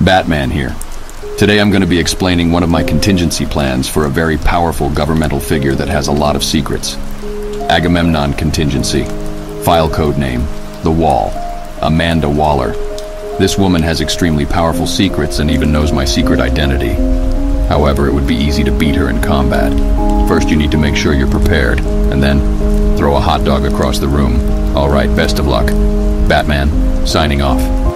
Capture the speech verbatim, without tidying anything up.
Batman here. Today I'm going to be explaining one of my contingency plans for a very powerful governmental figure that has a lot of secrets. Agamemnon contingency. File code name, The Wall. Amanda Waller. This woman has extremely powerful secrets and even knows my secret identity. However, it would be easy to beat her in combat. First you need to make sure you're prepared, and then throw a hot dog across the room. Alright, best of luck. Batman, signing off.